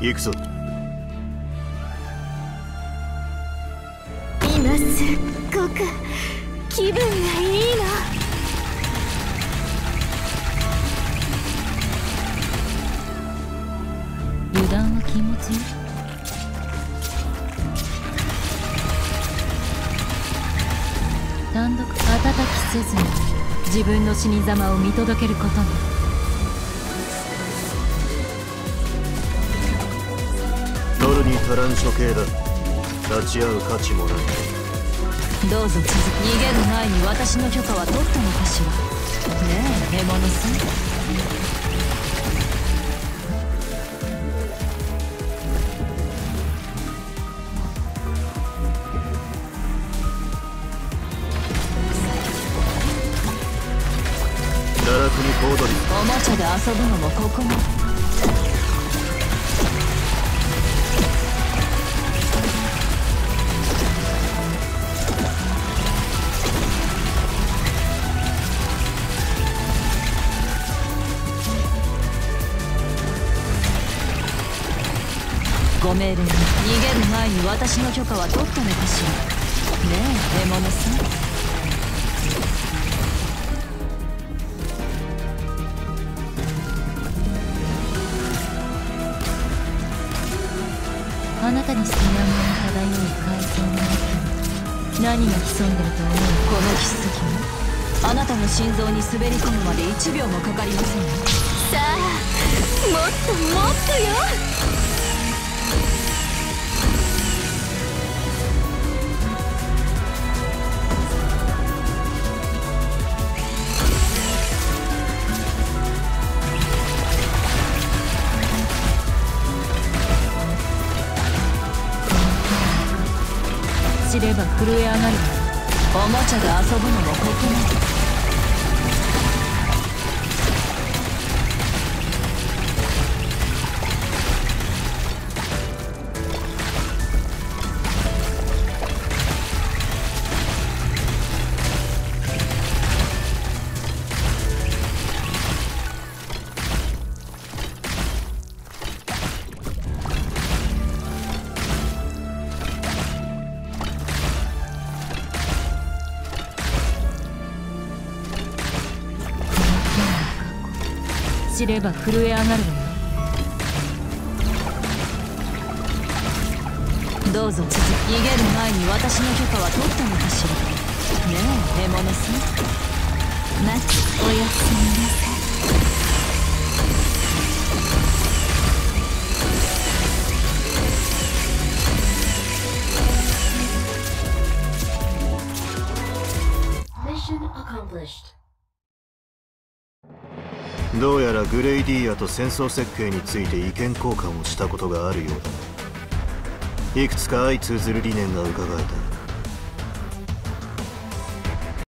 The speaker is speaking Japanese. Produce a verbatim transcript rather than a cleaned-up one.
行くぞ。 今すっごく気分がいいの。 油断は禁物よ。単独瞬きせずに自分の死に様を見届けることに。 取るに足らん処刑だ。立ち会う価値もない。 どうぞ続き。逃げる前に私の許可は取ったのかしら。ねえ獲物さん。 堕落に小躍り。 おもちゃで遊ぶのもここまで。ご命令に。逃げる前に私の許可は取ったのかしら。ねえ獲物さん。あなたに水面に漂う海藻の中に何が潜んでると思う。この奇跡もあなたの心臓に滑り込むまでいちびょうもかかりませんよ。 さあもっともっとよ。 知れば震え上がるわ。おもちゃで遊ぶのもここまで。知れば震え上がるわよ。どうぞ続き。逃げる前に私の許可は取ったのかしら。ねえ獲物さん。 まずおやすみなさい。 どうやらグレイディアと戦争設計について意見交換をしたことがあるようだ。いくつか相通ずる理念が伺えた。